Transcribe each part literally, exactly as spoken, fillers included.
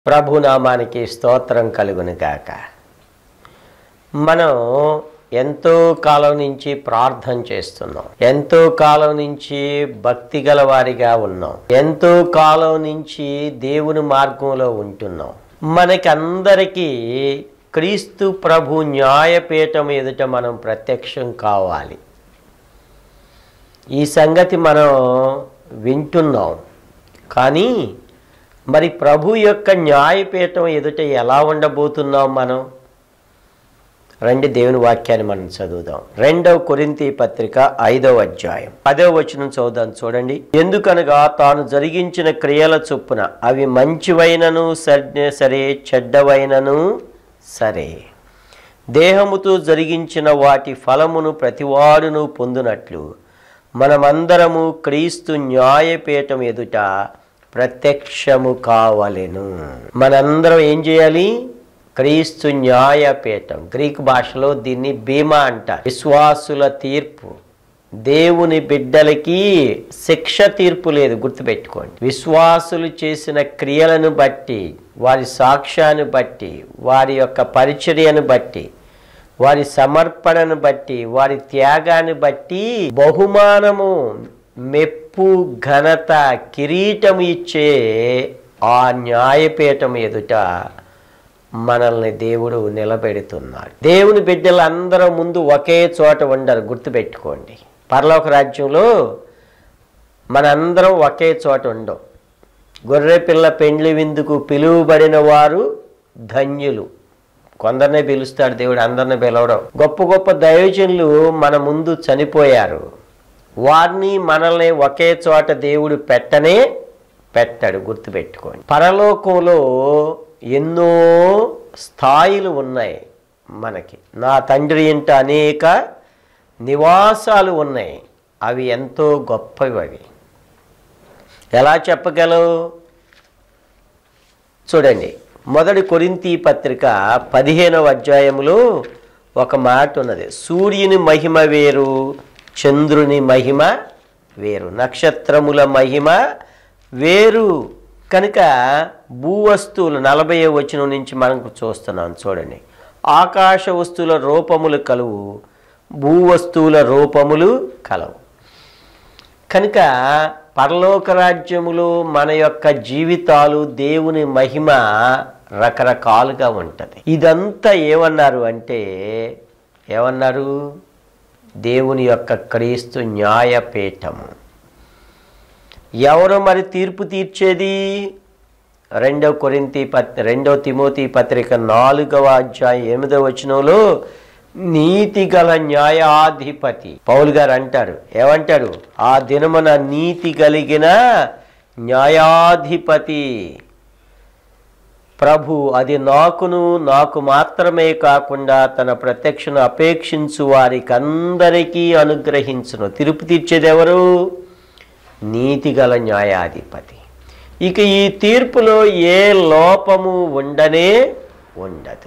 ప్రభునామానికి స్తోత్రం కలుగును గాక. మనం ఎంతో కాలం నుంచి ప్రార్థన చేస్తున్నాం, ఎంతో కాలం నుంచి భక్తి గల వారిగా ఉన్నాం, ఎంతో కాలం నుంచి దేవుని మార్గంలో ఉంటున్నాం. మనకందరికీ క్రీస్తు ప్రభు న్యాయపీఠం ఎదుట మనం ప్రత్యక్షం కావాలి. ఈ సంగతి మనం వింటున్నాం, కానీ మరి ప్రభు యొక్క న్యాయపీఠం ఎదుట ఎలా ఉండబోతున్నాం మనం? రండి దేవుని వాక్యాన్ని మనం చదువుదాం. రెండవ కొరింథీ పత్రిక ఐదవ అధ్యాయం పదవ వచనం చదువుదాం. చూడండి. ఎందుకనగా తాను జరిగించిన క్రియల చొప్పున అవి మంచివైనను సరే చెడ్డవైనను సరే దేహముతో జరిగించిన వాటి ఫలమును ప్రతివాడును పొందునట్లు మనమందరము క్రీస్తు న్యాయపీఠం ఎదుట ప్రత్యక్షము కావలెను. మనందరం ఏం చేయాలి? క్రీస్తు న్యాయపీఠం, గ్రీక్ భాషలో దీన్ని బీమా అంటారు. విశ్వాసుల తీర్పు. దేవుని బిడ్డలకి శిక్ష తీర్పు లేదు, గుర్తుపెట్టుకోండి. విశ్వాసులు చేసిన క్రియలను బట్టి, వారి సాక్ష్యాన్ని బట్టి, వారి యొక్క పరిచర్యను బట్టి, వారి సమర్పణను బట్టి, వారి త్యాగాన్ని బట్టి బహుమానము, మెప్పు, ఘనత, కిరీటం ఇచ్చే ఆ న్యాయపీఠం ఎదుట మనల్ని దేవుడు నిలబెడుతున్నాడు. దేవుని బిడ్డలందరూ ముందు ఒకే చోట ఉండరు, గుర్తుపెట్టుకోండి. పరలోక రాజ్యంలో మనందరం ఒకే చోట ఉండం. గొర్రె పిల్ల పెండ్లి విందుకు పిలువబడిన వారు ధన్యులు. కొందరినే పిలుస్తాడు దేవుడు, అందరిని పిలవడం. గొప్ప గొప్ప దైవజనులు మన ముందు చనిపోయారు. వారిని మనల్ని ఒకే చోట దేవుడు పెట్టనే పెట్టాడు, గుర్తుపెట్టుకోండి. పరలోకంలో ఎన్నో స్థాయిలు ఉన్నాయి మనకి. నా తండ్రి ఇంట అనేక నివాసాలు ఉన్నాయి, అవి ఎంతో గొప్పవి. అవి ఎలా చెప్పగలవు? చూడండి. మొదటి కొరింథీ పత్రిక పదిహేనవ అధ్యాయములో ఒక మాట ఉన్నది. సూర్యుని మహిమ వేరు, చంద్రుని మహిమ వేరు, నక్షత్రముల మహిమ వేరు. కనుక భూవస్తువులు నలభై వచనం నుంచి మనకు చూస్తున్నాం. చూడండి. ఆకాశ వస్తువుల రూపములు కలవు, భూవస్తువుల రూపములు కలవు. కనుక పరలోక రాజ్యములో మన యొక్క జీవితాలు, దేవుని మహిమ రకరకాలుగా ఉంటుంది. ఇదంతా ఏమన్నారు అంటే, ఏమన్నారు? దేవుని యొక్క క్రీస్తు న్యాయపీఠము. ఎవరు మరి తీర్పు తీర్చేది? రెండవ కొరింథీ పత్ రెండవ తిమోతి పత్రిక నాలుగవ అధ్యాయం ఎనిమిదవ వచనంలో నీతి గల న్యాయాధిపతి పౌలు గారు అంటారు. ఏమంటారు? ఆ దినమున నీతి కలిగిన న్యాయాధిపతి ప్రభు అది నాకును, నాకు మాత్రమే కాకుండా తన ప్రత్యక్షను అపేక్షించు వారికి అందరికీ అనుగ్రహించును. తీర్పు తీర్చేది ఎవరు? నీతిగల న్యాయాధిపతి. ఇక ఈ తీర్పులో ఏ లోపము ఉండనే ఉండదు.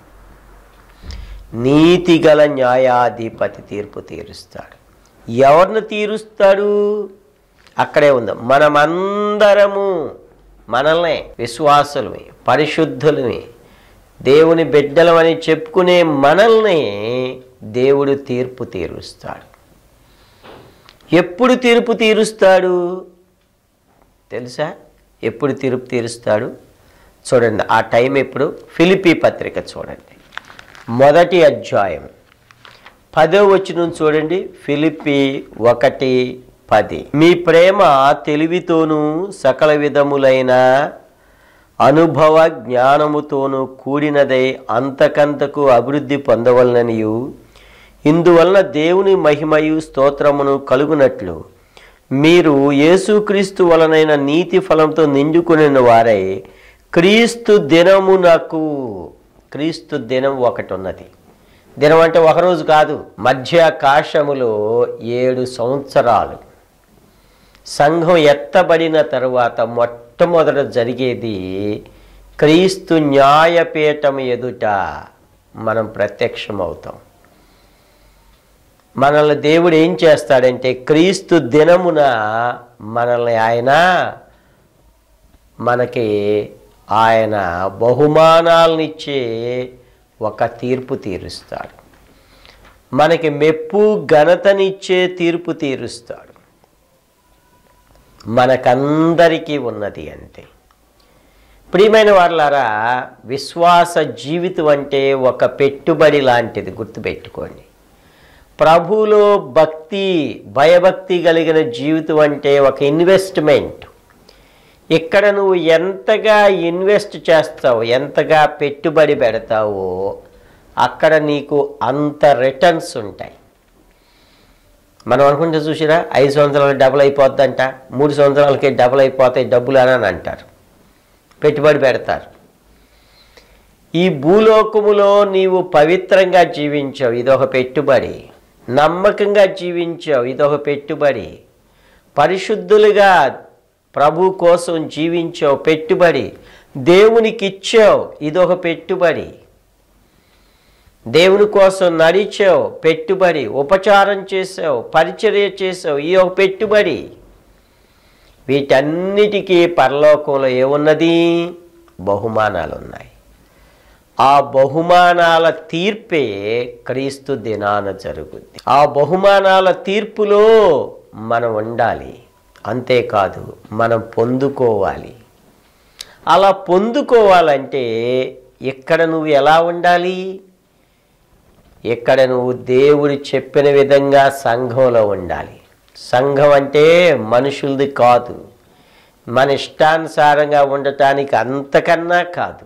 నీతిగల న్యాయాధిపతి తీర్పు తీరుస్తాడు. ఎవరిని తీరుస్తాడు? అక్కడే ఉందాం. మనమందరము, మనల్ని విశ్వాసులమే, పరిశుద్ధులమే, దేవుని బిడ్డలమని చెప్పుకునే మనల్ని దేవుడు తీర్పు తీరుస్తాడు. ఎప్పుడు తీర్పు తీరుస్తాడు తెలుసా? ఎప్పుడు తీర్పు తీరుస్తాడు? చూడండి. ఆ టైం ఎప్పుడు? ఫిలిప్పీ పత్రిక చూడండి, మొదటి అధ్యాయం పదో వచనం చూడండి. ఫిలిప్పీ ఒకటి పది. మీ ప్రేమ తెలివితోనూ సకల విధములైన అనుభవ జ్ఞానముతోనూ కూడినదై అంతకంతకు అభివృద్ధి పొందవలననియు, ఇందువలన దేవుని మహిమయు స్తోత్రమును కలుగునట్లు మీరు యేసుక్రీస్తు వలనైన నీతి ఫలంతో నిండుకుని వారై క్రీస్తు దినమునకు, క్రీస్తు దినం ఒకటి ఉన్నది. దినం అంటే ఒకరోజు కాదు, మధ్యాకాశములో ఏడు సంవత్సరాలు. సంఘం ఎత్తబడిన తరువాత మొట్టమొదట జరిగేది క్రీస్తు న్యాయపీఠం ఎదుట మనం ప్రత్యక్షమవుతాం. మనల్ని దేవుడు ఏం చేస్తాడంటే, క్రీస్తు దినమున మనల్ని ఆయన మనకి ఆయన బహుమానాలనిచ్చే ఒక తీర్పు తీరుస్తాడు. మనకి మెప్పు ఘనతనిచ్చే తీర్పు తీరుస్తాడు. మనకందరికీ ఉన్నది అంతే. ప్రియమైన వాళ్ళారా, విశ్వాస జీవితం అంటే ఒక పెట్టుబడి లాంటిది, గుర్తుపెట్టుకోండి. ప్రభువులో భక్తి భయభక్తి కలిగిన జీవితం అంటే ఒక ఇన్వెస్ట్మెంట్. ఇక్కడ నువ్వు ఎంతగా ఇన్వెస్ట్ చేస్తావు, ఎంతగా పెట్టుబడి పెడతావో అక్కడ నీకు అంత రిటర్న్స్ ఉంటాయి. మనం అనుకుంటే చూసిరా, ఐదు సంవత్సరాలు డబుల్ అయిపోద్దంట, మూడు సంవత్సరాలకే డబుల్ అయిపోతాయి డబ్బులు అని అంటారు, పెట్టుబడి పెడతారు. ఈ భూలోకములో నీవు పవిత్రంగా జీవించావు, ఇదొక పెట్టుబడి. నమ్మకంగా జీవించావు, ఇదొక పెట్టుబడి. పరిశుద్ధులుగా ప్రభు కోసం జీవించావు, పెట్టుబడి. దేవునికి ఇచ్చావు, ఇదొక పెట్టుబడి. దేవుని కోసం నడిచావు, పెట్టుబడి. ఉపచారం చేసావు, పరిచర్య చేసావు, ఈ ఒక పెట్టుబడి. వీటన్నిటికీ పరలోకంలో ఏమున్నది? బహుమానాలు ఉన్నాయి. ఆ బహుమానాల తీర్పే క్రీస్తు దినాన జరుగుద్ది. ఆ బహుమానాల తీర్పులో మనం ఉండాలి, అంతేకాదు మనం పొందుకోవాలి. అలా పొందుకోవాలంటే ఇక్కడ నువ్వు ఎలా ఉండాలి? ఇక్కడ నువ్వు దేవుడు చెప్పిన విధంగా సంఘంలో ఉండాలి. సంఘం అంటే మనుషులది కాదు, మన ఇష్టానుసారంగా ఉండటానికి అంతకన్నా కాదు.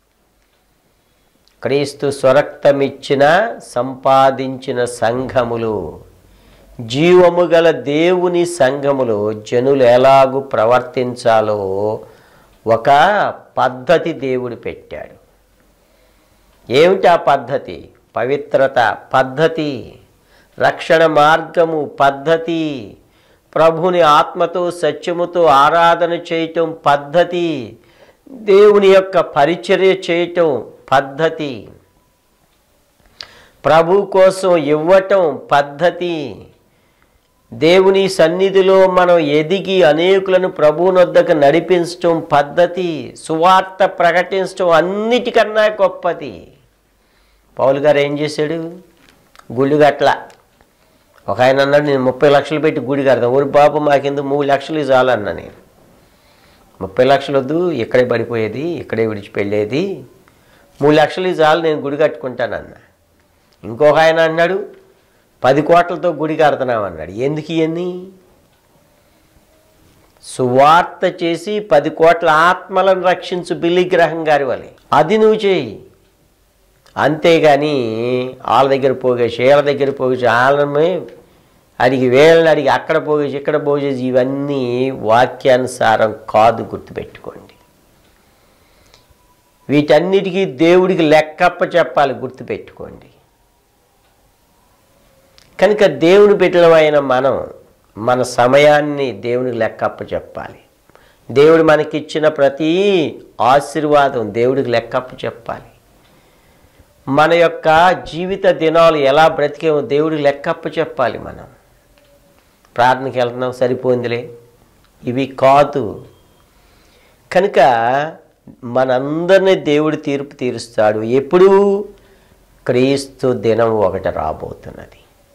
క్రీస్తు స్వరక్తమిచ్చిన సంపాదించిన సంఘములు, జీవము గల దేవుని సంఘములో జనులు ఎలాగూ ప్రవర్తించాలో ఒక పద్ధతి దేవుడు పెట్టాడు. ఏమిటి ఆ పద్ధతి? పవిత్రత పద్ధతి, రక్షణ మార్గము పద్ధతి, ప్రభుని ఆత్మతో సత్యముతో ఆరాధన చేయటం పద్ధతి, దేవుని యొక్క పరిచర్య చేయటం పద్ధతి, ప్రభు కోసం ఇవ్వటం పద్ధతి, దేవుని సన్నిధిలో మనం ఎదిగి అనేకులను ప్రభువునొద్దకు నడిపించటం పద్ధతి, సువార్త ప్రకటించటం అన్నిటికన్నా గొప్పది. పౌలు గారు ఏం చేశాడు? గుడి గట్ల. ఒక ఆయన అన్నాడు, నేను ముప్పై లక్షలు పెట్టి గుడి కడతాను. ఊరి బాబు మాకెందుకు, మూడు లక్షలు చాలన్నా. నేను ముప్పై లక్షలు వద్దు, ఇక్కడే పడిపోయేది, ఇక్కడే విడిచిపెళ్ళేది, మూడు లక్షలు చాలు, నేను గుడి కట్టుకుంటానన్నా. ఇంకొక ఆయన అన్నాడు, పది కోట్లతో గుడి కడుతున్నాం అన్నాడు. ఎందుకు ఇవన్నీ? సువార్త చేసి పది కోట్ల ఆత్మలను రక్షించు బిల్లి గ్రహం గారి వలె అది నువ్వు చేయి. అంతేగాని వాళ్ళ దగ్గర పోగేసి వీళ్ళ దగ్గర పోగేసి వాళ్ళమే అడిగి వీళ్ళని అడిగి అక్కడ పోగేసి ఇక్కడ పోగేసి ఇవన్నీ వాక్యానుసారం కాదు, గుర్తుపెట్టుకోండి. వీటన్నిటికీ దేవుడికి లెక్కప్ప చెప్పాలి, గుర్తుపెట్టుకోండి. కనుక దేవుని బిడ్డలమైన మనం మన సమయాన్ని దేవునికి లెక్కప్ప చెప్పాలి. దేవుడు మనకిచ్చిన ప్రతి ఆశీర్వాదం దేవుడికి లెక్కప్ప చెప్పాలి. మన యొక్క జీవిత దినాలు ఎలా బ్రతికేమో దేవుడికి లెక్కప్ప చెప్పాలి. మనం ప్రార్థనకి వెళ్తున్నాం, సరిపోయిందిలే, ఇవి కాదు. కనుక మనందరినీ దేవుడు తీర్పు తీరుస్తాడు. ఎప్పుడు? క్రీస్తు దినం ఒకటి రాబోతున్నది.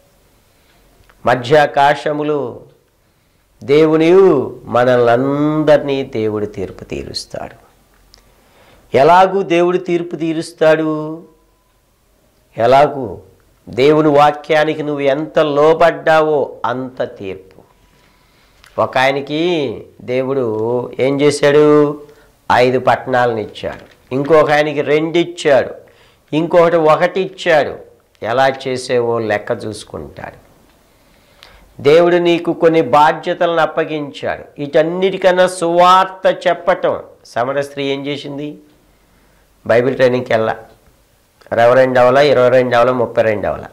మధ్యాకాశములు దేవుని మనల్నందరినీ దేవుడు తీర్పు తీరుస్తాడు. ఎలాగూ దేవుడు తీర్పు తీరుస్తాడు? ఎలాగూ? దేవుని వాక్యానికి నువ్వు ఎంత లోబడ్డావో అంత తీర్పు. ఒక ఆయనకి దేవుడు ఏం చేశాడు? ఐదు పట్టణాలను ఇచ్చాడు. ఇంకొక ఆయనకి రెండు ఇచ్చాడు. ఇంకొకటి ఒకటి ఇచ్చాడు. ఎలా చేసేవో లెక్క చూసుకుంటాడు. దేవుడు నీకు కొన్ని బాధ్యతలను అప్పగించాడు. వీటన్నిటికన్నా సువార్త చెప్పటం. సమర స్త్రీ ఏం చేసింది? బైబిల్ ట్రైనింగ్కి వెళ్ళా, రెవరెండ్ అవలా, ఇరవై రెండు అవలా, ముప్పై రెండు అవలా,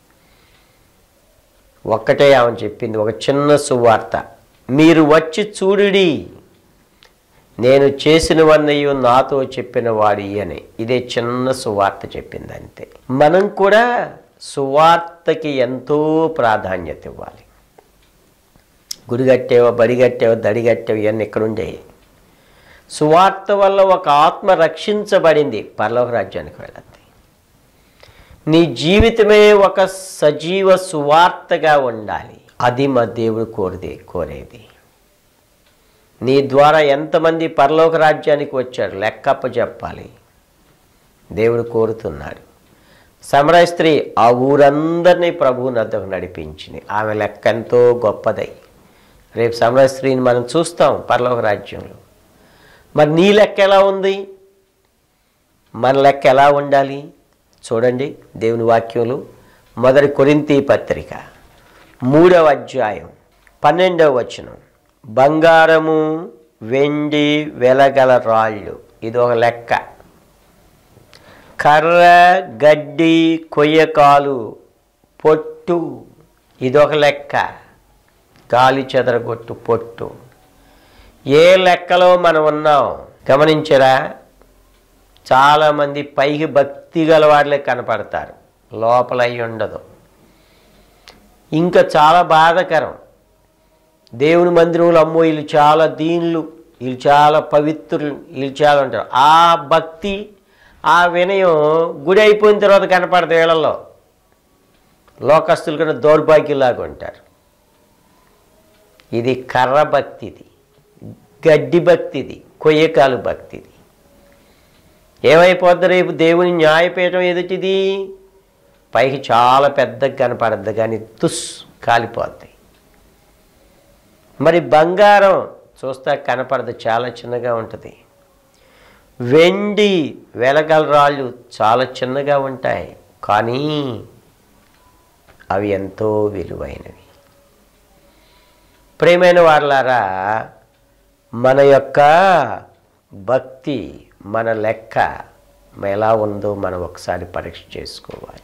ఒక్కటే ఆమె చెప్పింది, ఒక చిన్న సువార్త. మీరు వచ్చి చూడుడి, నేను చేసినవన్నయ్యో నాతో చెప్పిన వాడి అని. ఇదే చిన్న సువార్త చెప్పింది, అంతే. మనం కూడా సువార్తకి ఎంతో ప్రాధాన్యత ఇవ్వాలి. గుడి కట్టేవో, బడి కట్టేవో, దడి కట్టేవో ఇవన్నీ ఎక్కడుండేవి. సువార్త వల్ల ఒక ఆత్మ రక్షించబడింది, పరలోక రాజ్యానికి వెళ్ళద్ది. నీ జీవితమే ఒక సజీవ సువార్తగా ఉండాలి. అది మా దేవుడు కోరిదే కోరేది. నీ ద్వారా ఎంతమంది పరలోక రాజ్యానికి వచ్చారు లెక్కప్ప చెప్పాలి. దేవుడు కోరుతున్నాడు. సమరయ స్త్రీ ఆ ఊరందరినీ ప్రభువు నద్దకు నడిపించింది. ఆమె లెక్క ఎంతో గొప్పదై. రేపు సమరయ స్త్రీని మనం చూస్తాం పరలోక రాజ్యంలో. మరి నీ లెక్క ఎలా ఉంది? మన లెక్క ఎలా ఉండాలి? చూడండి దేవుని వాక్యంలో మొదటి కొరింథీ పత్రిక మూడవ అధ్యాయం పన్నెండవ వచనం. బంగారము వెండి వెలగల రాళ్ళు, ఇది ఒక లెక్క. కర్ర గడ్డి కొయ్యకాలు పొట్టు, ఇదొక లెక్క. గాలి చెదరగొట్టు పొట్టు. ఏ లెక్కలో మనం ఉన్నాం గమనించరా? చాలామంది పైకి భక్తి గల వాళ్ళే కనపడతారు, లోపల అయి ఉండదు. ఇంకా చాలా బాధాకరం, దేవుని మందిరంలో అమ్మో వీళ్ళు చాలా దీనులు, వీళ్ళు చాలా పవిత్రులు, వీళ్ళు చాలా ఉంటారు. ఆ భక్తి ఆ వినయం గుడి అయిపోయిన తర్వాత కనపడదు. వీళ్ళల్లో లోకస్తుల కన్నా దౌర్భాగ్యలాగా ఉంటారు. ఇది కర్ర భక్తిది, గడ్డి భక్తిది, కొయ్యకాలు భక్తిది. ఏమైపోద్ది రేపు దేవుని న్యాయపీఠం ఎదుటిది? పైకి చాలా పెద్దగా కనపడద్దు కానీ తుస్ కాలిపోద్ది. మరి బంగారం చూస్తా కనపడదు, చాలా చిన్నగా ఉంటుంది. వెండి వెలగల రాళ్ళు చాలా చిన్నగా ఉంటాయి, కానీ అవి ఎంతో విలువైనవి. ప్రియమైన వారలారా, మన యొక్క భక్తి, మన లెక్క ఎలా ఉందో మనం ఒకసారి పరీక్ష చేసుకోవాలి.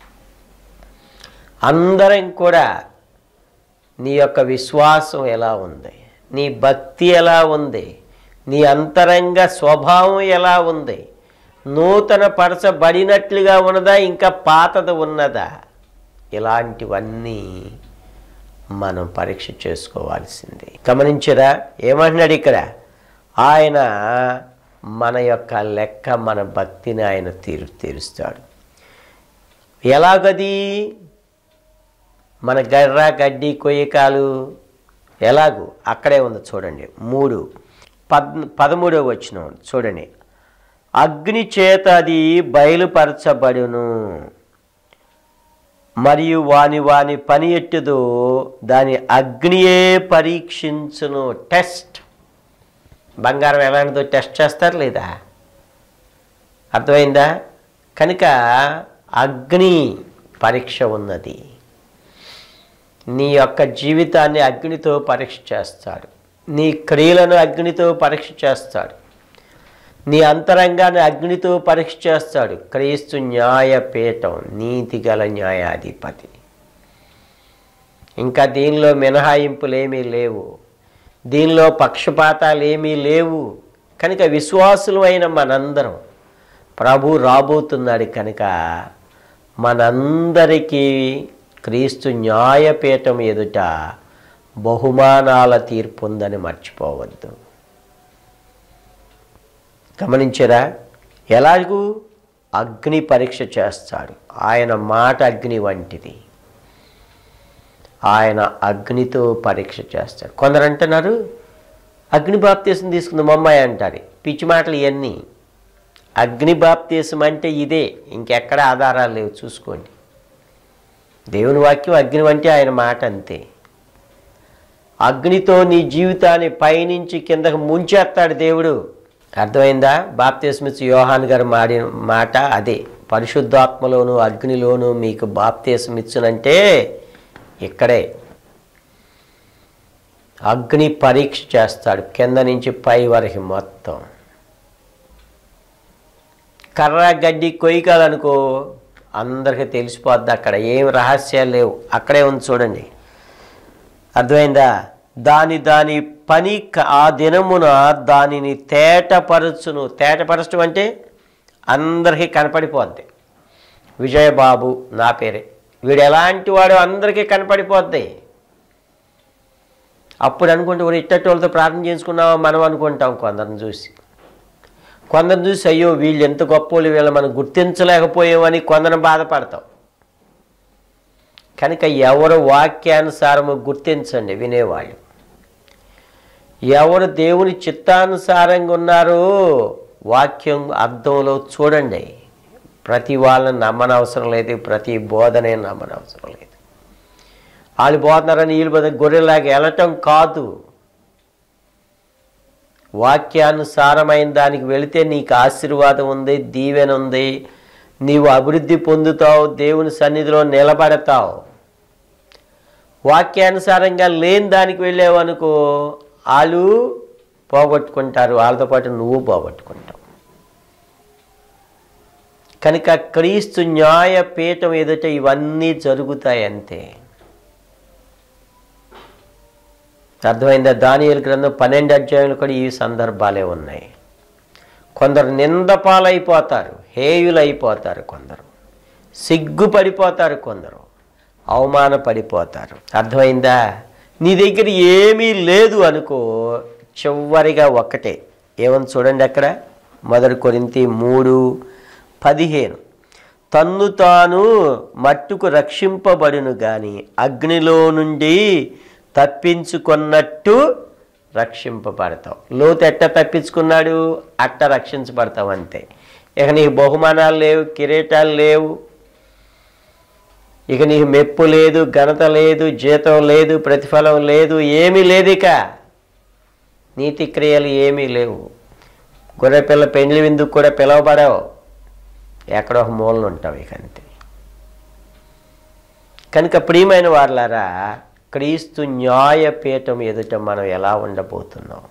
అందరం కూడా నీ యొక్క విశ్వాసం ఎలా ఉంది, నీ భక్తి ఎలా ఉంది, నీ అంతరంగ స్వభావం ఎలా ఉంది, నూతన పరచబడినట్లుగా ఉన్నదా ఇంకా పాతది ఉన్నదా? ఇలాంటివన్నీ మనం పరీక్ష చేసుకోవాల్సిందే. గమనించరా ఏమంటున్నాడు ఇక్కడ? ఆయన మన యొక్క లెక్క, మన భక్తిని ఆయన తీరు తీరుస్తాడు. ఎలాగది? మన గర్ర గడ్డి కొయ్యకాలు ఎలాగూ అక్కడే ఉంది చూడండి. మూడు పద్ పదమూడవ వచనం చూడండి. అగ్ని చేత అది బయలుపరచబడును, మరియు వాని వాని పని ఎట్టుదో దాని అగ్నియే పరీక్షించును. టెస్ట్. బంగారం ఎలాంటిదో టెస్ట్ చేస్తారు లేదా? అర్థమైందా? కనుక అగ్ని పరీక్ష ఉన్నది. నీ యొక్క జీవితాన్ని అగ్నితో పరీక్ష చేస్తాడు, నీ క్రియలను అగ్నితో పరీక్ష చేస్తాడు, నీ అంతరంగాన్ని అగ్నితో పరీక్ష చేస్తాడు. క్రీస్తు న్యాయపీఠం, నీతి గల న్యాయాధిపతి. ఇంకా దీనిలో మినహాయింపులు ఏమీ లేవు, దీనిలో పక్షపాతాలు ఏమీ లేవు. కనుక విశ్వాసులు అయిన మనందరం, ప్రభు రాబోతున్నాడు కనుక మనందరికీ క్రీస్తు న్యాయపీఠం ఎదుట బహుమానాల తీర్పు ఉందని మర్చిపోవద్దు. గమనించరా? ఎలాగూ అగ్ని పరీక్ష చేస్తాడు. ఆయన మాట అగ్ని వంటిది, ఆయన అగ్నితో పరీక్ష చేస్తాడు. కొందరు అంటున్నారు అగ్ని బాప్తీసం తీసుకుంది మా అమ్మాయి అంటారు. పిచ్చి మాటలు ఇవన్నీ. అగ్ని బాప్తీసం అంటే ఇదే, ఇంకెక్కడ ఆధారాలు లేవు, చూసుకోండి. దేవుని వాక్యం అగ్ని వంటి ఆయన మాట అంతే. అగ్నితో నీ జీవితాన్ని పైనుంచి కిందకు ముంచేస్తాడు దేవుడు. అర్థమైందా? బాప్తీసమిచ్చి యోహాన్ గారు మాడిన మాట అదే. పరిశుద్ధాత్మలోను అగ్నిలోను మీకు బాప్తీసమిచ్చునంటే ఇక్కడే అగ్ని పరీక్ష చేస్తాడు, కింద నుంచి పై వరకు మొత్తం. కర్ర గడ్డి కొయ్యకాలనుకో అందరికీ తెలిసిపోద్ది, అక్కడ ఏం రహస్యాలు లేవు, అక్కడే ఉంది చూడండి. అర్థమైందా? దాని దాని పని ఆ దినమున దానిని తేటపరచును. తేటపరచడం అంటే అందరికీ కనపడిపోద్ది. విజయబాబు నా పేరే, వీడు ఎలాంటి వాడు అందరికీ కనపడిపోద్ది. అప్పుడు అనుకుంటే ఒక ఇట్టటోళ్ళతో ప్రార్థన చేసుకున్నామో మనం అనుకుంటాం. కొందరిని చూసి కొందరిని చూసి అయ్యో వీళ్ళు ఎంత గొప్పోళ్ళు, వీళ్ళు మనం గుర్తించలేకపోయామని కొందరిని బాధపడతాం. కనుక ఎవరు వాక్యానుసారము గుర్తించండి వినేవాళ్ళు. ఎవరు దేవుని చిత్తానుసారంగా ఉన్నారో వాక్యం అర్థంలో చూడండి. ప్రతి వాళ్ళని నమ్మనవసరం లేదు, ప్రతి బోధనే నమ్మనవసరం లేదు. వాళ్ళు పోతున్నారని వీళ్ళు పోతే గొర్రెలాగా వెళ్ళటం కాదు. వాక్యానుసారమైన దానికి వెళితే నీకు ఆశీర్వాదం ఉంది, దీవెన ఉంది, నీవు అభివృద్ధి పొందుతావు, దేవుని సన్నిధిలో నిలబడతావు. వాక్యానుసారంగా లేని దానికి వెళ్ళావనుకో వాళ్ళు పోగొట్టుకుంటారు, వాళ్ళతో పాటు నువ్వు పోగొట్టుకుంటావు. కనుక క్రీస్తు న్యాయపీఠం ఎదుట ఇవన్నీ జరుగుతాయి అంతే. అర్థమైందా? దానియేలు గ్రంథం పన్నెండు అధ్యాయులు కూడా ఈ సందర్భాలే ఉన్నాయి. కొందరు నిందపాలైపోతారు, హేయులైపోతారు, కొందరు సిగ్గుపడిపోతారు, కొందరు అవమానపడిపోతారు. అర్థమైందా? నీ దగ్గర ఏమీ లేదు అనుకో, చివరిగా ఒక్కటే ఏమని చూడండి అక్కడ, మొదటి కొరింథీ మూడు పదిహేను. తన్ను తాను మట్టుకు రక్షింపబడును గాని అగ్నిలో నుండి తప్పించుకున్నట్టు రక్షింపబడతావు. లోతు ఎట్ట తప్పించుకున్నాడు, అట్ట రక్షించబడతావు అంతే. ఇక నీకు బహుమానాలు లేవు, కిరీటాలు లేవు, ఇక నీకు మెప్పు లేదు, ఘనత లేదు, జీతం లేదు, ప్రతిఫలం లేదు, ఏమీ లేదు. ఇక నీతి క్రియలు ఏమీ లేవు. గొర్రెపిల్ల పెండ్లి విందుకు కూడా పిలవబడవు, ఎక్కడో ఒక మూలన ఉంటావు ఇక అంతే. కనుక ప్రియమైన వారలారా, క్రీస్తు న్యాయపీఠం ఎదుట మనం ఎలా ఉండబోతున్నాం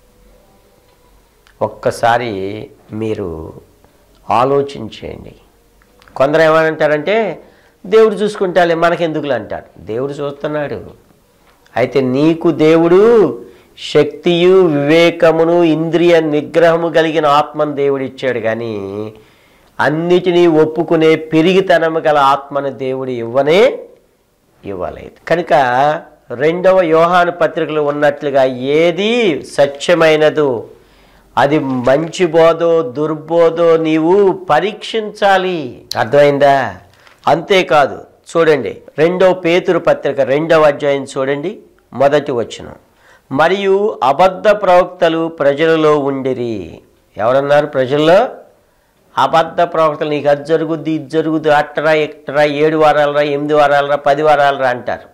ఒక్కసారి మీరు ఆలోచించేయండి. కొందరు ఏమంటారంటే దేవుడు చూసుకుంటాలే మనకెందుకులు అంటారు. దేవుడు చూస్తున్నాడు. అయితే నీకు దేవుడు శక్తియు వివేకమును ఇంద్రియ నిగ్రహము కలిగిన ఆత్మను దేవుడు ఇచ్చాడు, కానీ అన్నిటినీ ఒప్పుకునే పిరిగితనము గల ఆత్మను దేవుడు ఇవ్వనే ఇవ్వలేదు. కనుక రెండవ యోహాను పత్రికలో ఉన్నట్లుగా ఏది సత్యమైనదో, అది మంచి బోధో దుర్బోధో నీవు పరీక్షించాలి. అర్థమైందా? అంతేకాదు చూడండి, రెండవ పేతురు పత్రిక రెండవ అధ్యాయం చూడండి, మొదటి వచనం. మరియు అబద్ధ ప్రవక్తలు ప్రజలలో ఉండిరి. ఎవరన్నారు ప్రజల్లో? అబద్ధ ప్రవక్తలు. నీకు అది జరుగుద్ది, ఇది జరుగుద్ది, అట్టరా ఎట్టరా, ఏడు వారాలరా, ఎనిమిది వారాలరా, పది వారాలరా అంటారు.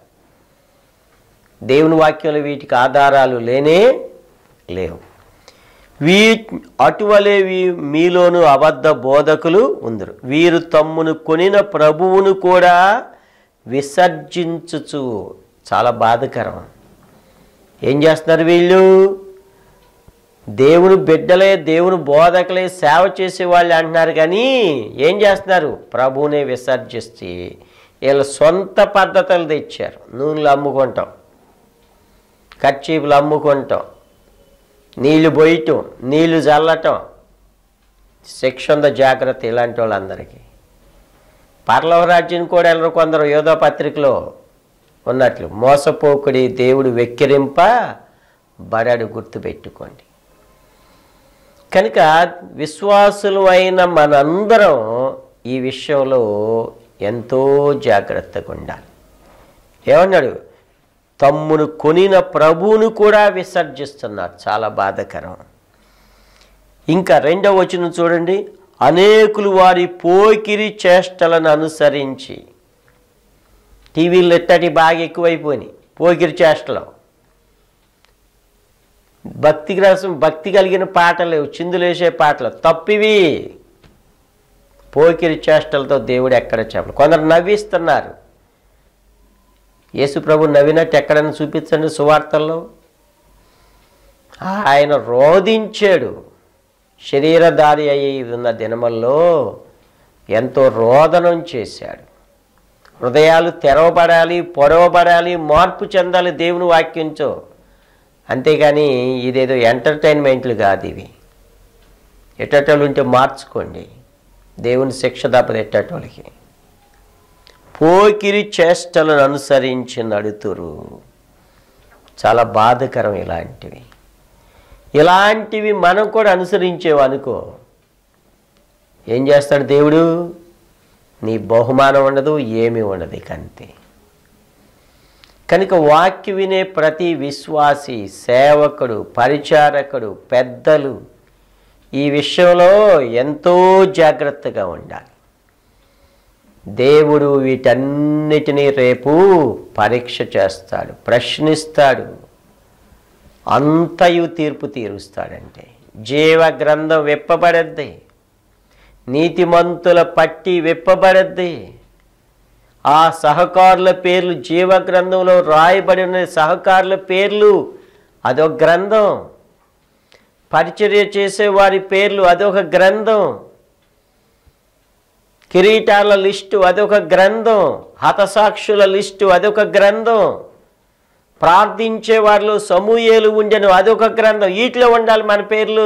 దేవుని వాక్యంలో వీటికి ఆధారాలు లేనే లేవు. వీ అటువలే మీలోను అబద్ధ బోధకులు ఉందరు. వీరు తమ్మును కొనిన ప్రభువును కూడా విసర్జించుచు. చాలా బాధకరం. ఏం చేస్తున్నారు వీళ్ళు? దేవుని బిడ్డలే, దేవుని బోధకులే, సేవ చేసేవాళ్ళు అంటున్నారు, కానీ ఏం చేస్తున్నారు? ప్రభువునే విసర్జిస్తే వీళ్ళ సొంత పద్ధతులు తెచ్చారు. నూనెలు అమ్ముకుంటాం, కర్చీపులు అమ్ముకుంటాం, నీళ్లు పోయటం, నీళ్లు చల్లటం. శిక్ష ఉందో జాగ్రత్త ఇలాంటి వాళ్ళందరికీ. పరలోక రాజ్యం కూడా వెళ్ళరు కొందరు. యోధా పత్రికలో ఉన్నట్లు మోసపోకుడి దేవుడు వెక్కిరింప బడడు, గుర్తుపెట్టుకోండి. కనుక విశ్వాసులు అయిన మనందరం ఈ విషయంలో ఎంతో జాగ్రత్తగా ఉండాలి. ఏమన్నాడు? తమ్మును కొనిన ప్రభువును కూడా విసర్జిస్తున్నారు. చాలా బాధకరం. ఇంకా రెండవ వచనం చూడండి. అనేకులు వారి పోకిరి చేష్టలను అనుసరించి. టీవీలు ఎట్టటి బాగా ఎక్కువైపోయినాయి పోకిరి చేష్టలు. భక్తికి రసం భక్తి కలిగిన పాటలు లేవు, చిందులేసే పాటలు తప్పివి. పోకిరి చేష్టలతో దేవుడు ఎక్కడ చెప్పడు. కొందరు నవ్విస్తున్నారు. యేసు ప్రభు నవ్వినట్టు ఎక్కడైనా చూపించండి సువార్తల్లో. ఆయన రోధించాడు. శరీరధారి అయి ఉన్న దినముల్లో ఎంతో రోదనం చేశాడు. హృదయాలు తెరవబడాలి, పొడవబడాలి, మార్పు చెందాలి దేవుని వాక్యంతో. అంతేగాని ఇదేదో ఎంటర్టైన్మెంట్లు కాదు ఇవి. ఎట్టటోళ్ళు ఉంటే మార్చుకోండి. దేవుని శిక్ష తప్పదు ఎట్టటోళ్ళకి. పోకిరి చేష్టలను అనుసరించి నడుతురు. చాలా బాధకరం. ఇలాంటివి ఇలాంటివి మనం కూడా అనుసరించేవు అనుకో, ఏం చేస్తాడు దేవుడు? నీ బహుమానం ఉండదు, ఏమీ ఉండదు. ఇక అంతే. కనుక వాక్య వినే ప్రతి విశ్వాసి, సేవకుడు, పరిచారకుడు, పెద్దలు ఈ విషయంలో ఎంతో జాగ్రత్తగా ఉండాలి. దేవుడు వీటన్నిటినీ రేపు పరీక్ష చేస్తాడు, ప్రశ్నిస్తాడు, అంతయు తీర్పు తీరుస్తాడంటే. జీవ గ్రంథం విప్పబడద్ది, నీతిమంతుల పట్టి విప్పబడద్ది. ఆ సహకారుల పేర్లు జీవ గ్రంథంలో రాయబడిన సహకారుల పేర్లు అదొక గ్రంథం. పరిచర్య చేసే వారి పేర్లు అదొక గ్రంథం. కిరీటాల లిస్టు అదొక గ్రంథం. హతసాక్షుల లిస్టు అదొక గ్రంథం. ప్రార్థించే వారిలో సమూయేలు ఉండెను అదొక గ్రంథం. వీటిలో ఉండాలి మన పేర్లు.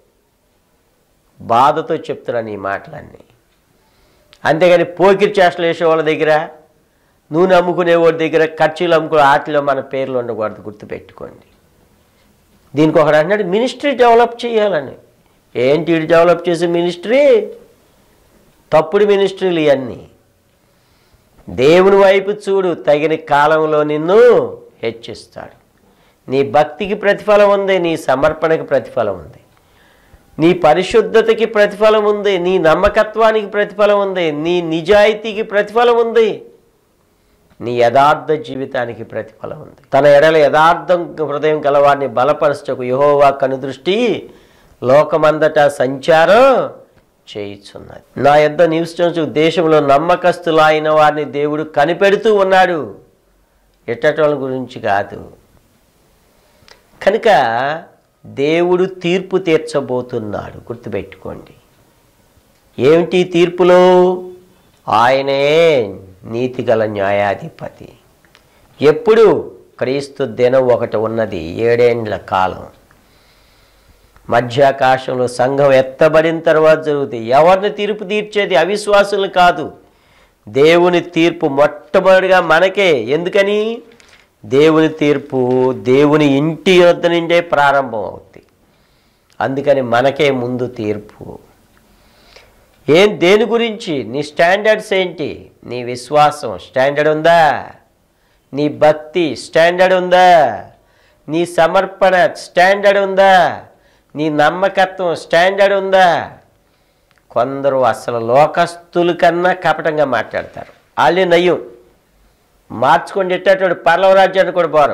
బాధతో చెప్తున్నాను ఈ మాటలన్నీ. అంతేగాని పోకిరి చేష్టలు వేసే వాళ్ళ దగ్గర, నూనె అమ్ముకునే వాళ్ళ దగ్గర, ఖర్చులు అమ్ముకునే వాటిలో మన పేర్లు ఉండకూడదు, గుర్తుపెట్టుకోండి. దీనికి ఒకడు అన్నాడు మినిస్ట్రీ డెవలప్ చేయాలని. ఏంటి డెవలప్ చేసే మినిస్ట్రీ? తప్పుడు మినిస్ట్రీలు ఇవన్నీ. దేవుని వైపు చూడు, తగిన కాలంలో నిన్ను హెచ్చిస్తాడు. నీ భక్తికి ప్రతిఫలం ఉంది, నీ సమర్పణకి ప్రతిఫలం ఉంది, నీ పరిశుద్ధతకి ప్రతిఫలం ఉంది, నీ నమ్మకత్వానికి ప్రతిఫలం ఉంది, నీ నిజాయితీకి ప్రతిఫలం ఉంది, నీ యథార్థ జీవితానికి ప్రతిఫలం ఉంది. తన ఎడల యథార్థం హృదయం గలవాడిని బలపరచుటకు యెహోవా కనుదృష్టి లోకమందటా సంచారం చేయుచున్నది. నా యొద్ద నివసించు దేశంలో నమ్మకస్తులైన వారిని దేవుడు కనిపెడుతూ ఉన్నాడు, ఎట్టటోళ్ళ గురించి కాదు. కనుక దేవుడు తీర్పు తీర్చబోతున్నాడు, గుర్తుపెట్టుకోండి. ఏమిటి తీర్పులో? ఆయనే నీతిగల న్యాయాధిపతి. ఎప్పుడు? క్రీస్తు దినం ఒకటి ఉన్నది, ఏడేండ్ల కాలం. మధ్యాకాశంలో సంఘం ఎత్తబడిన తర్వాత జరుగుతుంది. ఎవరిని తీర్పు తీర్చేది? అవిశ్వాసులు కాదు. దేవుని తీర్పు మొట్టమొదటిగా మనకే. ఎందుకని? దేవుని తీర్పు దేవుని ఇంటి వద్ద నుండే ప్రారంభం అవుతుంది. అందుకని మనకే ముందు తీర్పు. ఏం దేని గురించి? నీ స్టాండర్డ్స్ ఏంటి? నీ విశ్వాసం స్టాండర్డ్ ఉందా? నీ భక్తి స్టాండర్డ్ ఉందా? నీ సమర్పణ స్టాండర్డ్ ఉందా? నీ నమ్మకత్వం స్టాండర్డ్ ఉందా? కొందరు అసలు లోకస్తుల కన్నా కపటంగా మాట్లాడతారు. వాళ్ళే నయ్యం, మార్చుకొని ఎట్టేటోడు పర్లవ రాజ్యాన్ని కూడా పోరు.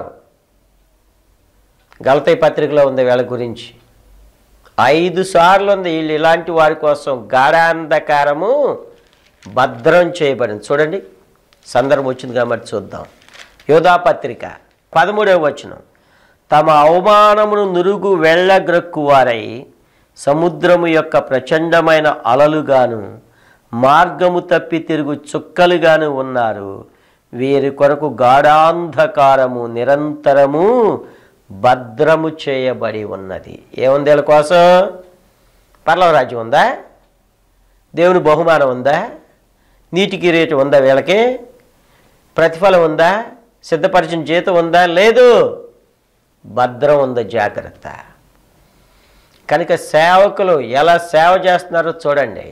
గలతీ పత్రికలో ఉంది వీళ్ళ గురించి. ఐదు సార్లు ఉంది వీళ్ళు ఇలాంటి వారి కోసం గాఢాంధకారము భద్రం చేయబడింది. చూడండి, సందర్భం వచ్చింది కాబట్టి చూద్దాం. యోధా పత్రిక పదమూడవ వచనం. తమ అవమానమును నురుగు వెళ్ళగ్రక్కువారై సముద్రము యొక్క ప్రచండమైన అలలుగాను మార్గము తప్పి తిరుగు చుక్కలుగాను ఉన్నారు. వీరి కొరకు గాఢాంధకారము నిరంతరము భద్రము చేయబడి ఉన్నది. ఏముంది వీళ్ళ కోసం? పరలోక రాజ్యం ఉందా? దేవుని బహుమానం ఉందా? నీటి కిరీటం ఉందా? వీళ్ళకి ప్రతిఫలం ఉందా? సిద్ధపరిచిన జీతం ఉందా? లేదు. భద్రం ఉందా? జాగ్రత్త. కనుక సేవకులు ఎలా సేవ చేస్తున్నారో చూడండి.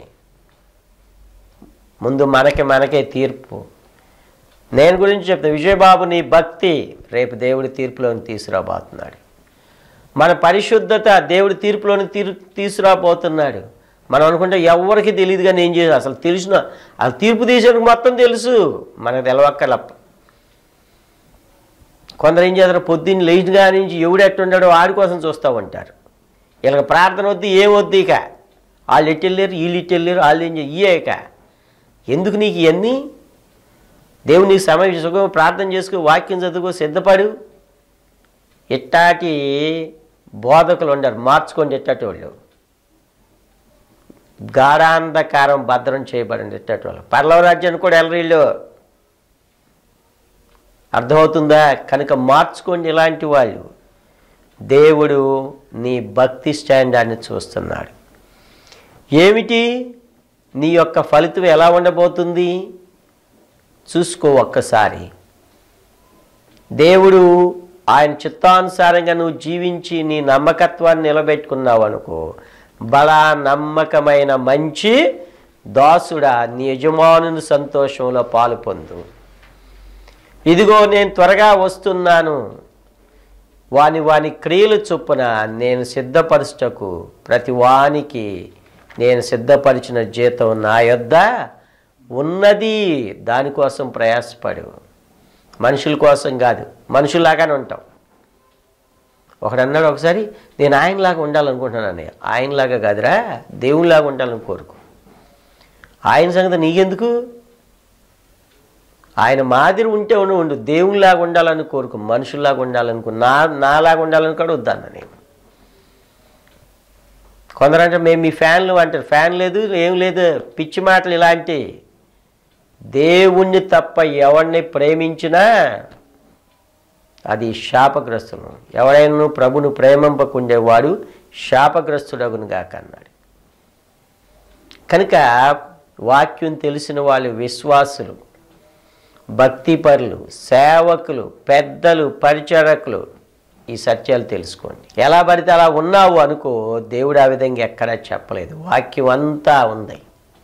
ముందు మనకి మనకే తీర్పు. నేను గురించి చెప్తాను. విజయబాబు నీ భక్తి రేపు దేవుడి తీర్పులోని తీసుకురాబోతున్నాడు. మన పరిశుద్ధత దేవుడి తీర్పులోని తీరు తీసుకురాబోతున్నాడు. మనం అనుకుంటే ఎవరికి తెలియదు, కానీ ఏం చేయాలి అసలు తెలిసిన అసలు తీర్పు తీసేందుకు మొత్తం తెలుసు, మనకు తెలవక్కల. కొందరు ఏం చేస్తారు, పొద్దున్న లేచిగా నుంచి ఎవడు ఎట్టుంటాడో వాడి కోసం చూస్తూ ఉంటారు. వీళ్ళకి ప్రార్థన వద్దు, ఏం వద్దు. ఇక వాళ్ళు ఎటు వెళ్ళారు, వీళ్ళు ఇటు వెళ్ళారు, వాళ్ళు ఏం ఇయ్యే. ఇక ఎందుకు నీకు ఇవన్నీ? దేవుడు నీకు సమయం సుఖం ప్రార్థన చేసుకో, వాక్యం చదువుకో, సిద్ధపడు. ఇట్టాటి బోధకులు ఉండరు, మార్చుకోండి. ఎట్టాటి వాళ్ళు గాఢాంధకారం భద్రం చేయబడండి. ఎట్టాటి వాళ్ళు పరలోక రాజ్యాన్ని కూడా వెళ్ళరు వీళ్ళు. అర్థమవుతుందా? కనుక మార్చుకోండి ఇలాంటి వాళ్ళు. దేవుడు నీ భక్తి స్టాండర్డ్ని చూస్తున్నాడు. ఏమిటి నీ యొక్క ఫలితం ఎలా ఉండబోతుంది చూసుకో ఒక్కసారి. దేవుడు ఆయన చిత్తానుసారంగా నువ్వు జీవించి నీ నమ్మకత్వాన్ని నిలబెట్టుకున్నావు అనుకో, బలా నమ్మకమైన మంచి దాసుడా నీ యజమానుని సంతోషంలో పాలు పొందు. ఇదిగో నేను త్వరగా వస్తున్నాను, వాని వాని క్రియలు చొప్పున నేను సిద్ధపరచుటకు ప్రతి వానికి నేను సిద్ధపరిచిన జీతం నా యొద్ద ఉన్నది. దానికోసం ప్రయాసపడు, మనుషుల కోసం కాదు. మనుషుల్లాగానే ఉంటాం. ఒకడు అన్నాడు ఒకసారి, నేను ఆయనలాగా ఉండాలనుకుంటున్నాను. ఆయనలాగా కాదురా, దేవునిలాగా ఉండాలని కోరుకో. ఆయన సంగతి నీకెందుకు? ఆయన మాదిరి ఉంటే ఉండు ఉండు దేవునిలాగా ఉండాలని కోరుకో. మనుషుల్లాగా ఉండాలనుకో, నా నాలాగా ఉండాలని కూడా వద్దన్నా నేను. కొందరంటే మేము మీ ఫ్యాన్లు అంటారు. ఫ్యాన్ లేదు, ఏం లేదు, పిచ్చి మాటలు ఇలాంటి. దేవుణ్ణి తప్ప ఎవరిని ప్రేమించినా అది శాపగ్రస్తులు. ఎవరైనా ప్రభును ప్రేమింపకుండేవాడు శాపగ్రస్తుడగునుగాక అన్నాడు. కనుక వాక్యం తెలిసిన వాళ్ళు, విశ్వాసులు, భక్తిపరులు, సేవకులు, పెద్దలు, పరిచారకులు ఈ సత్యాలు తెలుసుకోండి. ఎలా పడితే అలా ఉన్నావు అనుకో, దేవుడు ఆ విధంగా ఎక్కడా చెప్పలేదు. వాక్యం అంతా ఉంది,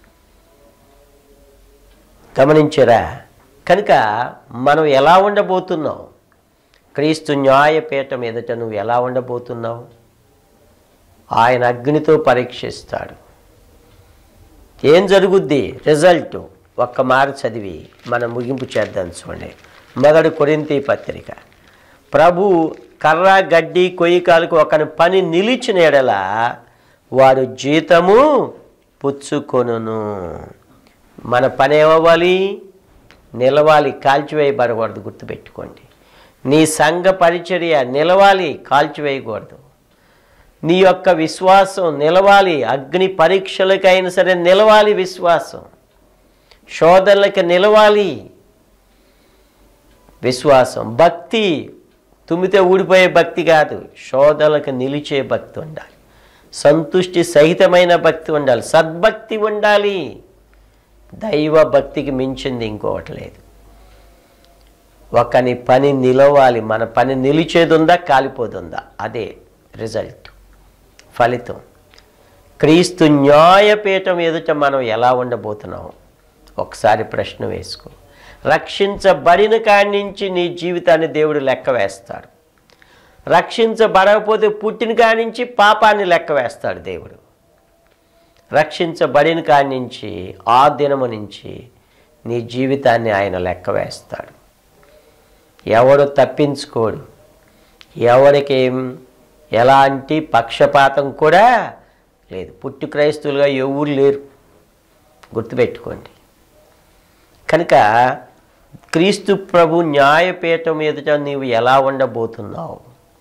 గమనించరా? కనుక మనం ఎలా ఉండబోతున్నావు? క్రీస్తు న్యాయపీఠం ఎదుట నువ్వు ఎలా ఉండబోతున్నావు? ఆయన అగ్నితో పరీక్షిస్తాడు. ఏం జరుగుద్ది? రిజల్ట్ ఒక్క మాట చదివి మనం ముగింపు చేద్దాం. చూడండి, మొదటి కొరింథీ పత్రిక. ప్రభు కర్ర గడ్డి కొయ్యకాలకు ఒకని పని నిలిచిన ఎడల వాడు జీతము పుచ్చుకొనును. మన పని ఏమవ్వాలి? నిలవాలి, కాల్చివేయబడకూడదు. గుర్తుపెట్టుకోండి. నీ సంఘ పరిచర్య నిలవాలి, కాల్చివేయకూడదు. నీ యొక్క విశ్వాసం నిలవాలి, అగ్ని పరీక్షలకైనా సరే నిలవాలి. విశ్వాసం శోధనలకి నిలవాలి. విశ్వాసం, భక్తి తుమ్మితే ఊడిపోయే భక్తి కాదు, శోధనలకు నిలిచే భక్తి ఉండాలి. సంతుష్టి సహితమైన భక్తి ఉండాలి, సద్భక్తి ఉండాలి. దైవ భక్తికి మించింది ఇంకొకటి లేదు. ఒకని పని నిలవాలి. మన పని నిలిచేది ఉందా, కాలిపోతుందా? అదే రిజల్ట్, ఫలితం. క్రీస్తు న్యాయపీఠం ఎదుట మనం ఎలా ఉండబోతున్నాం? ఒకసారి ప్రశ్న వేసుకో. రక్షించబడిన కాడి నుంచి నీ జీవితాన్ని దేవుడు లెక్క వేస్తాడు. రక్షించబడకపోతే పుట్టిన కాడి నుంచి పాపాన్ని లెక్క వేస్తాడు దేవుడు. రక్షించబడిన కాడి నుంచి, ఆ దినము నుంచి నీ జీవితాన్ని ఆయన లెక్క వేస్తాడు. ఎవడు తప్పించుకోడు. ఎవరికి ఎలాంటి పక్షపాతం కూడా లేదు. పుట్టి క్రైస్తవులుగా ఎవరు లేరు, గుర్తుపెట్టుకోండి. కనుక క్రీస్తు ప్రభు న్యాయపీఠం ఎదుట నీవు ఎలా ఉండబోతున్నావు?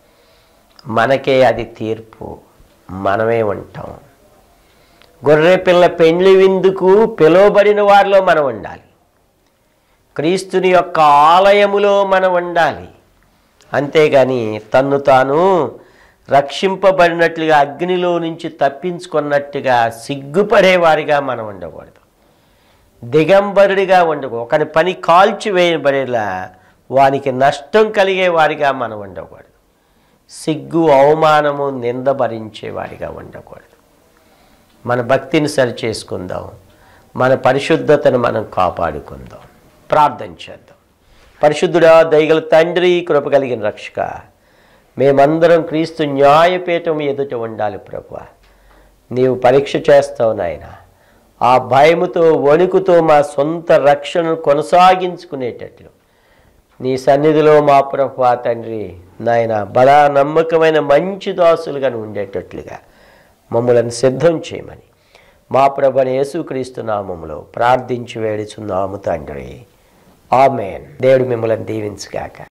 మనకే అది తీర్పు, మనమే ఉంటాం. గొర్రె పిల్ల పెండ్లి విందుకు పిలువబడిన వారిలో మనం ఉండాలి. క్రీస్తుని యొక్క ఆలయములో మనం ఉండాలి. అంతేగాని తన్ను తాను రక్షింపబడినట్లుగా అగ్నిలో నుంచి తప్పించుకున్నట్టుగా సిగ్గుపడేవారిగా మనం ఉండకూడదు. దిగంబరుడిగా ఉండకూడదు. ఒకని పని కాల్చివేయబడేలా వానికి నష్టం కలిగే వారిగా మనం ఉండకూడదు. సిగ్గు, అవమానము, నింద భరించేవారిగా ఉండకూడదు. మన భక్తిని సరిచేసుకుందాం, మన పరిశుద్ధతను మనం కాపాడుకుందాం. ప్రార్థన చేద్దాం. పరిశుద్ధుడా, దయగల తండ్రి, కృప కలిగిన రక్షక, మేమందరం క్రీస్తు న్యాయపీఠం ఎదుట ఉండాలి ప్రభువా. నీవు పరీక్ష చేస్తావు నాయన. ఆ భయముతో, వణుకుతో మా సొంత రక్షణను కొనసాగించుకునేటట్లు నీ సన్నిధిలో మా ప్రభువా తండ్రి నాయన బలా నమ్మకమైన మంచి దాసులుగా ఉండేటట్లుగా మమ్మలను సిద్ధం చేయమని మా ప్రభువైన యేసుక్రీస్తు నామములో ప్రార్థించి వేడుచున్నాము తండ్రి. ఆమేన్. దేవుడు మిమ్మల్ని దీవించుగాక.